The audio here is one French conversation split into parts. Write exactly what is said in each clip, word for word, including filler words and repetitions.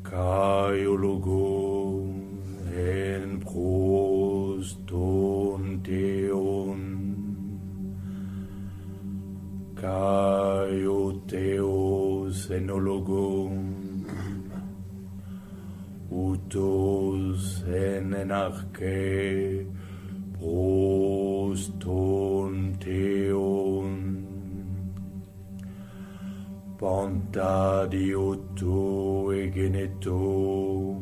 Kai logo en pros ton teon, Kai o theos enologo, utos en enarche pros ton teon, Panta dioto egeneto,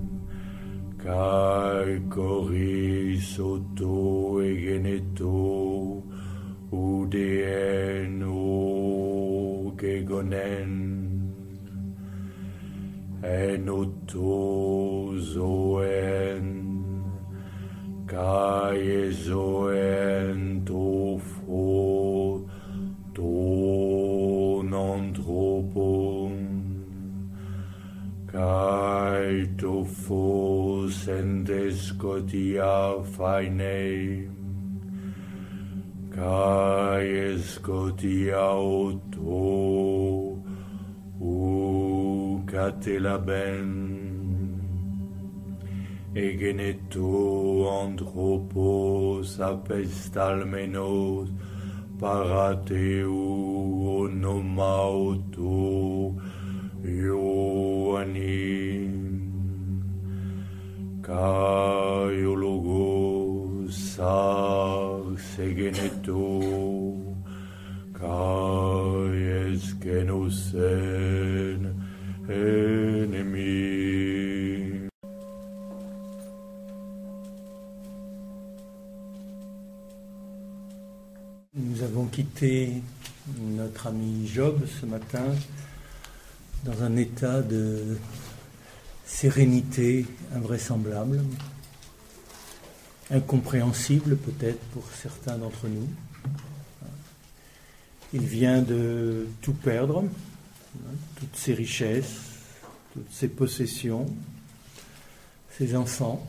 kai coris auto egeneto, udeen o gegonen, en auto zoen, kai zoen to fo, ton anthropon, kai to fos endescotia faine, kai escotia auto, u catelaben, egeneto anthropos apestalmenos, parateu onomauto ioanim, kai logo sars egeneto, kai esgenosen enemi. Nous avons quitté notre ami Job ce matin dans un état de sérénité invraisemblable, incompréhensible peut-être pour certains d'entre nous. Il vient de tout perdre, toutes ses richesses, toutes ses possessions, ses enfants,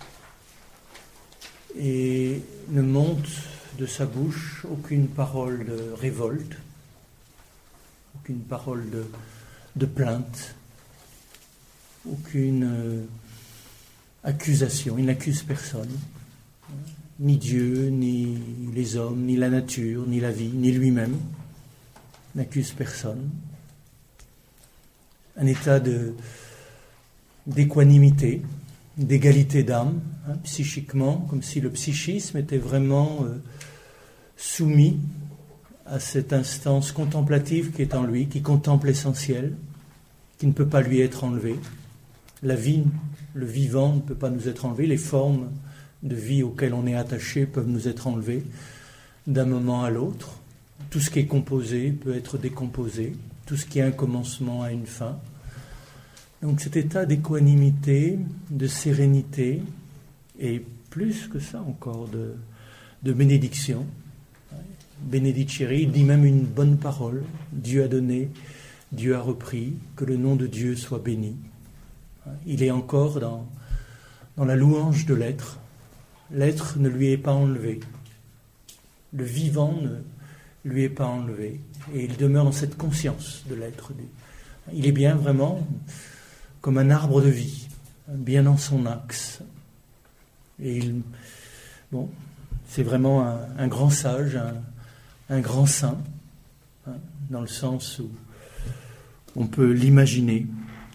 et ne monte de sa bouche aucune parole de révolte, aucune parole de, de plainte, aucune euh, accusation. Il n'accuse personne, ni Dieu, ni les hommes, ni la nature, ni la vie, ni lui-même. Il n'accuse personne. Un état de, d'équanimité, d'égalité d'âme, hein, psychiquement, comme si le psychisme était vraiment euh, soumis à cette instance contemplative qui est en lui, qui contemple l'essentiel, qui ne peut pas lui être enlevé. La vie, le vivant ne peut pas nous être enlevé, les formes de vie auxquelles on est attaché peuvent nous être enlevées d'un moment à l'autre. Tout ce qui est composé peut être décomposé, tout ce qui a un commencement a une fin. Donc cet état d'équanimité, de sérénité, et plus que ça encore, de, de bénédiction. Benedicere, il dit même une bonne parole. Dieu a donné, Dieu a repris, que le nom de Dieu soit béni. Il est encore dans, dans la louange de l'être. L'être ne lui est pas enlevé. Le vivant ne lui est pas enlevé. Et il demeure dans cette conscience de l'être. Il est bien vraiment comme un arbre de vie, bien dans son axe. Et il, bon, c'est vraiment un, un grand sage, un, un grand saint, hein, dans le sens où on peut l'imaginer.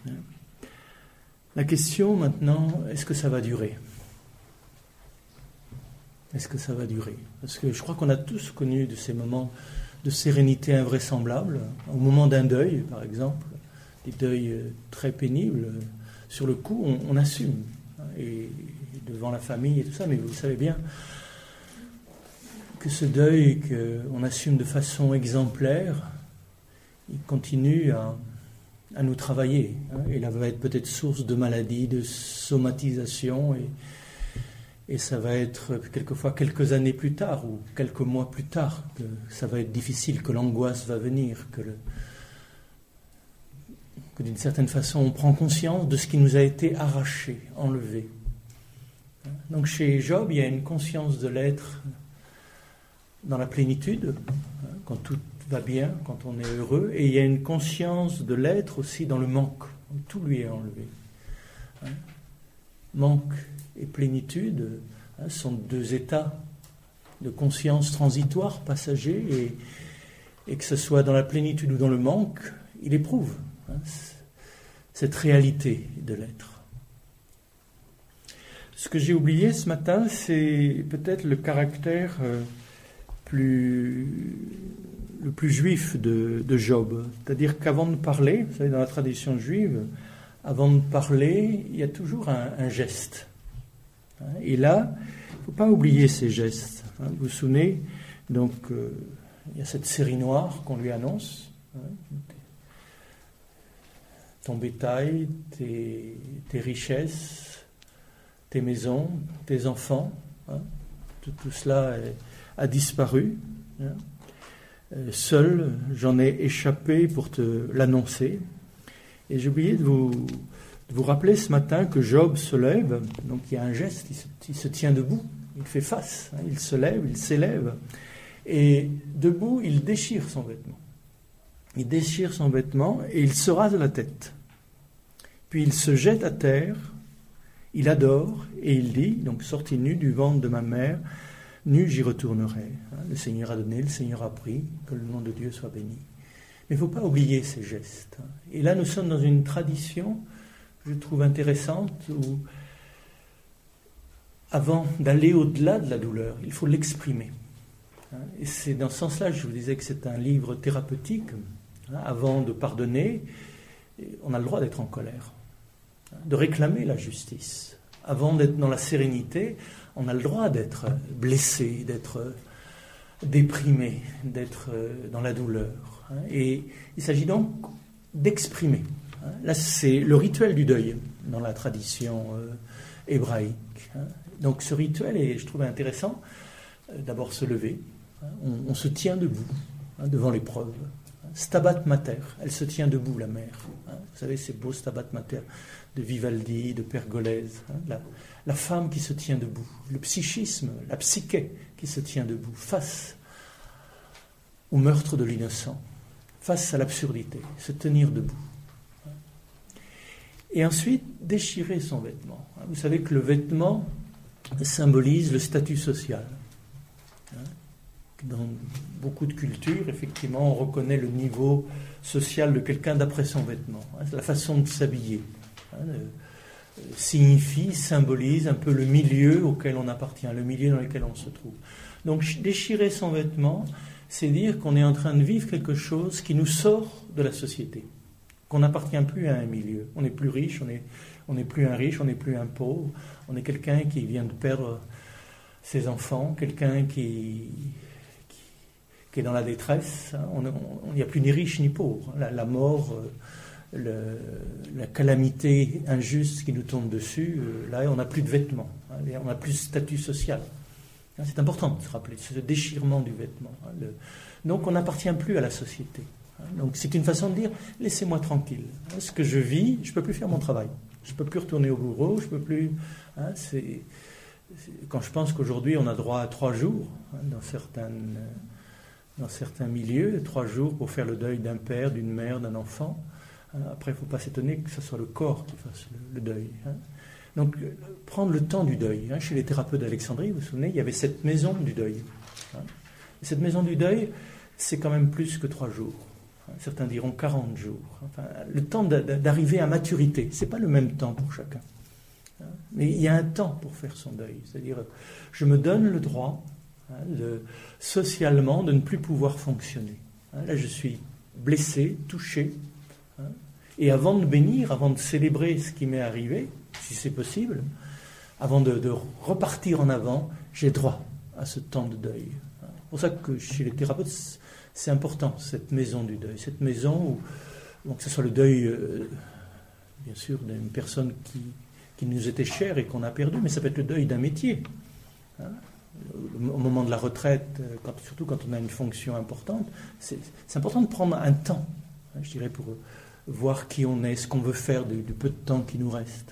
La question maintenant, est-ce que ça va durer ? Est-ce que ça va durer ? Parce que je crois qu'on a tous connu de ces moments de sérénité invraisemblable, au moment d'un deuil, par exemple, des deuils très pénibles. Sur le coup, on, on assume, et devant la famille et tout ça, mais vous savez bien que ce deuil qu'on assume de façon exemplaire, il continue à, à nous travailler. Hein, et là va être peut-être source de maladies, de somatisation, et, et ça va être quelquefois quelques années plus tard, ou quelques mois plus tard, que ça va être difficile, que l'angoisse va venir, que, le, que d'une certaine façon on prend conscience de ce qui nous a été arraché, enlevé. Donc chez Job, il y a une conscience de l'être dans la plénitude, quand tout va bien, quand on est heureux, et il y a une conscience de l'être aussi dans le manque. Tout lui est enlevé. Hein? Manque et plénitude hein, sont deux états de conscience transitoire, passager, et, et que ce soit dans la plénitude ou dans le manque, il éprouve hein, cette réalité de l'être. Ce que j'ai oublié ce matin, c'est peut-être le caractère euh, plus, le plus juif de, de Job. C'est-à-dire qu'avant de parler, vous savez, dans la tradition juive, avant de parler, il y a toujours un, un geste. Et là, il ne faut pas oublier ces gestes. Vous vous souvenez, donc, euh, il y a cette série noire qu'on lui annonce. Hein, ton bétail, tes, tes richesses, tes maisons, tes enfants, hein, tout, tout cela est, a disparu. Hein. Euh, seul, j'en ai échappé pour te l'annoncer. Et j'ai oublié de vous, de vous rappeler ce matin que Job se lève, donc il y a un geste, il se, il se tient debout, il fait face, hein, il se lève, il s'élève, et debout, il déchire son vêtement. Il déchire son vêtement et il se rase la tête. Puis il se jette à terre, il adore et il dit, donc sorti nu du ventre de ma mère, nu j'y retournerai. Le Seigneur a donné, le Seigneur a pris, que le nom de Dieu soit béni. Mais il ne faut pas oublier ces gestes. Et là, nous sommes dans une tradition, je trouve intéressante, où avant d'aller au-delà de la douleur, il faut l'exprimer. Et c'est dans ce sens-là que je vous disais que c'est un livre thérapeutique. Avant de pardonner, on a le droit d'être en colère, de réclamer la justice. Avant d'être dans la sérénité, on a le droit d'être blessé, d'être déprimé, d'être dans la douleur. Et il s'agit donc d'exprimer. Là, c'est le rituel du deuil dans la tradition hébraïque. Donc ce rituel est, je trouve intéressant, d'abord se lever. On, on se tient debout devant l'épreuve. Stabat Mater, elle se tient debout, la mère. Vous savez, ces beaux Stabat Mater de Vivaldi, de Pergolèse. La, la femme qui se tient debout, le psychisme, la psyché qui se tient debout face au meurtre de l'innocent, face à l'absurdité, se tenir debout. Et ensuite, déchirer son vêtement. Vous savez que le vêtement symbolise le statut social. Dans beaucoup de cultures, effectivement, on reconnaît le niveau social de quelqu'un d'après son vêtement. La façon de s'habiller signifie, symbolise un peu le milieu auquel on appartient, le milieu dans lequel on se trouve. Donc déchirer son vêtement, c'est dire qu'on est en train de vivre quelque chose qui nous sort de la société, qu'on n'appartient plus à un milieu. On n'est plus riche, on n'est on n'est plus un riche, on n'est plus un pauvre, on est quelqu'un qui vient de perdre ses enfants, quelqu'un qui, qui, qui est dans la détresse. Il n'y a plus ni riche ni pauvre. La, la mort, le, la calamité injuste qui nous tombe dessus, là on n'a plus de vêtements, on n'a plus de statut social. C'est important de se rappeler, c'est ce déchirement du vêtement. Donc on n'appartient plus à la société. Donc c'est une façon de dire, laissez-moi tranquille. Ce que je vis, je ne peux plus faire mon travail. Je ne peux plus retourner au bureau, je peux plus... Hein, c'est, c'est, quand je pense qu'aujourd'hui on a droit à trois jours, hein, dans, certaines, dans certains milieux, trois jours pour faire le deuil d'un père, d'une mère, d'un enfant. Hein, après, il ne faut pas s'étonner que ce soit le corps qui fasse le, le deuil. Hein. Donc, prendre le temps du deuil. Hein. Chez les thérapeutes d'Alexandrie, vous vous souvenez, il y avait cette maison du deuil. Hein. Et cette maison du deuil, c'est quand même plus que trois jours. Hein. Certains diront quarante jours. Enfin, le temps d'arriver à maturité, ce n'est pas le même temps pour chacun. Hein. Mais il y a un temps pour faire son deuil. C'est-à-dire, je me donne le droit, hein, de, socialement, de ne plus pouvoir fonctionner. Hein. Là, je suis blessé, touché. Hein. Et avant de bénir, avant de célébrer ce qui m'est arrivé, si c'est possible, avant de, de repartir en avant, j'ai droit à ce temps de deuil. C'est pour ça que chez les thérapeutes, c'est important, cette maison du deuil, cette maison où, donc que ce soit le deuil, euh, bien sûr, d'une personne qui, qui nous était chère et qu'on a perdu, mais ça peut être le deuil d'un métier. Hein. Au moment de la retraite, quand, surtout quand on a une fonction importante, c'est, c'est important de prendre un temps, hein, je dirais, pour voir qui on est, ce qu'on veut faire du, du peu de temps qui nous reste.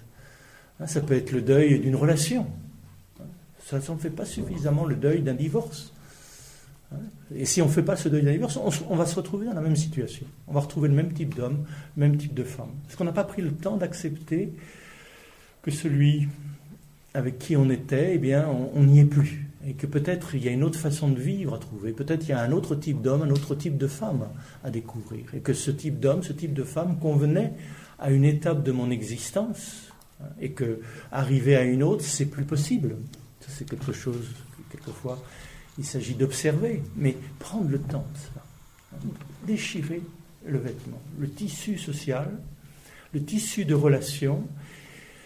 Ça peut être le deuil d'une relation. Ça ne fait pas suffisamment le deuil d'un divorce. Et si on ne fait pas ce deuil d'un divorce, on, on va se retrouver dans la même situation. On va retrouver le même type d'homme, le même type de femme. Parce qu'on n'a pas pris le temps d'accepter que celui avec qui on était, eh bien, on n'y est plus. Et que peut-être il y a une autre façon de vivre à trouver. Peut-être il y a un autre type d'homme, un autre type de femme à découvrir. Et que ce type d'homme, ce type de femme convenait à une étape de mon existence. Et que arriver à une autre, c'est plus possible. Ça, c'est quelque chose, quelquefois, il s'agit d'observer, mais prendre le temps de cela. Déchirer le vêtement, le tissu social, le tissu de relation,